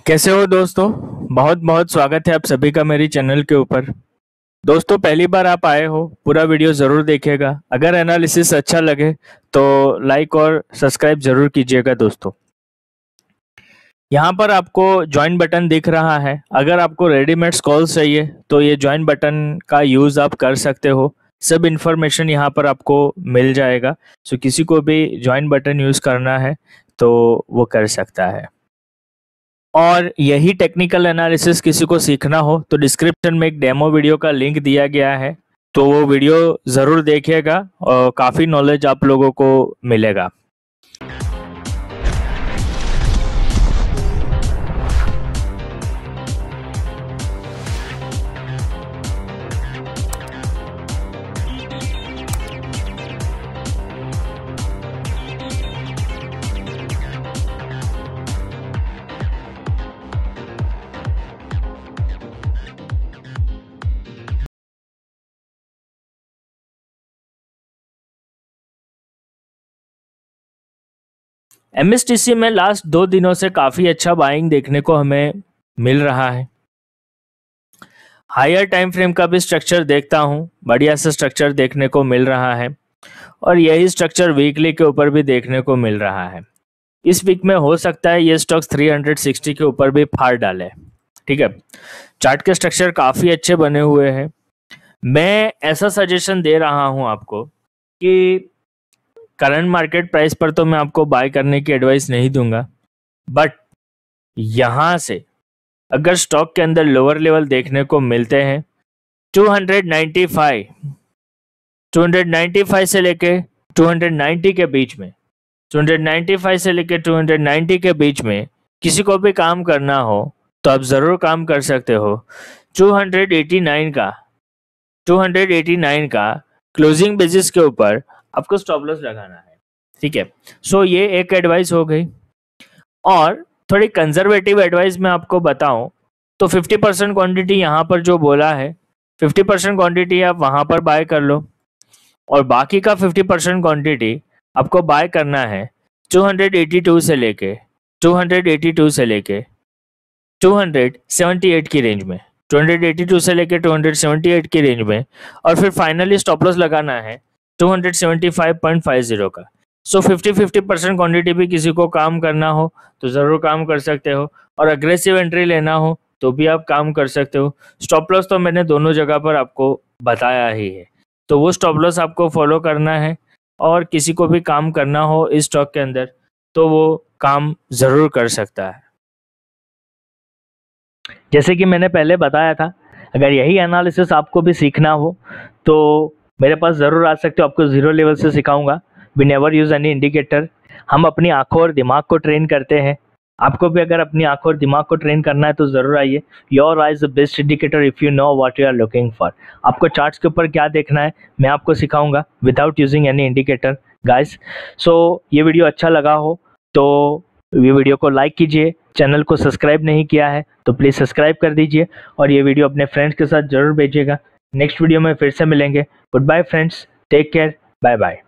कैसे हो दोस्तों। बहुत बहुत स्वागत है आप सभी का मेरी चैनल के ऊपर। दोस्तों पहली बार आप आए हो, पूरा वीडियो ज़रूर देखिएगा। अगर एनालिसिस अच्छा लगे तो लाइक और सब्सक्राइब ज़रूर कीजिएगा दोस्तों। यहाँ पर आपको ज्वाइन बटन दिख रहा है। अगर आपको रेडीमेड कॉल्स चाहिए तो ये ज्वाइन बटन का यूज़ आप कर सकते हो। सब इन्फॉर्मेशन यहाँ पर आपको मिल जाएगा। सो किसी को भी ज्वाइन बटन यूज़ करना है तो वो कर सकता है। और यही टेक्निकल एनालिसिस किसी को सीखना हो तो डिस्क्रिप्शन में एक डेमो वीडियो का लिंक दिया गया है, तो वो वीडियो ज़रूर देखिएगा और काफ़ी नॉलेज आप लोगों को मिलेगा। एमएसटीसी में लास्ट 2 दिनों से काफ़ी अच्छा बाइंग देखने को हमें मिल रहा है। हायर टाइम फ्रेम का भी स्ट्रक्चर देखता हूँ, बढ़िया सा स्ट्रक्चर देखने को मिल रहा है और यही स्ट्रक्चर वीकली के ऊपर भी देखने को मिल रहा है। इस वीक में हो सकता है ये स्टॉक्स 360 के ऊपर भी फाड़ डाले। ठीक है, चार्ट के स्ट्रक्चर काफ़ी अच्छे बने हुए हैं। मैं ऐसा सजेशन दे रहा हूँ आपको कि करंट मार्केट प्राइस पर तो मैं आपको बाय करने की एडवाइस नहीं दूंगा, बट यहाँ से अगर स्टॉक के अंदर लोअर लेवल देखने को मिलते हैं 295 से लेके 290 के बीच में, 295 से लेके 290 के बीच में किसी को भी काम करना हो तो आप ज़रूर काम कर सकते हो। 289 का क्लोजिंग बेसिस के ऊपर आपको स्टॉप लॉस लगाना है। ठीक है, सो ये एक एडवाइस हो गई। और थोड़ी कंजर्वेटिव एडवाइस मैं आपको बताऊं तो 50% क्वांटिटी यहाँ पर जो बोला है 50% क्वांटिटी आप वहाँ पर बाय कर लो और बाकी का 50% क्वांटिटी आपको बाय करना है 282 से लेके 278 की रेंज में, 282 से लेके 278 की रेंज में, और फिर फाइनली स्टॉप लॉस लगाना है 275.50 का। सो 50% क्वांटिटी भी किसी को काम करना हो तो ज़रूर काम कर सकते हो, और अग्रेसिव एंट्री लेना हो तो भी आप काम कर सकते हो। स्टॉप लॉस तो मैंने दोनों जगह पर आपको बताया ही है, तो वो स्टॉप लॉस आपको फॉलो करना है। और किसी को भी काम करना हो इस स्टॉक के अंदर तो वो काम ज़रूर कर सकता है। जैसे कि मैंने पहले बताया था, अगर यही एनालिसिस आपको भी सीखना हो तो मेरे पास ज़रूर आ सकते हो। आपको ज़ीरो लेवल से सिखाऊंगा। We never use any indicator. हम अपनी आंखों और दिमाग को ट्रेन करते हैं। आपको भी अगर अपनी आंखों और दिमाग को ट्रेन करना है तो ज़रूर आइए। Your eyes the best indicator if you know what you are looking for. आपको चार्ट्स के ऊपर क्या देखना है मैं आपको सिखाऊंगा without using any indicator guys. So ये वीडियो अच्छा लगा हो तो ये वीडियो को लाइक कीजिए। चैनल को सब्सक्राइब नहीं किया है तो प्लीज़ सब्सक्राइब कर दीजिए और ये वीडियो अपने फ्रेंड्स के साथ ज़रूर भेजिएगा। नेक्स्ट वीडियो में फिर से मिलेंगे। Goodbye friends, take care, bye bye.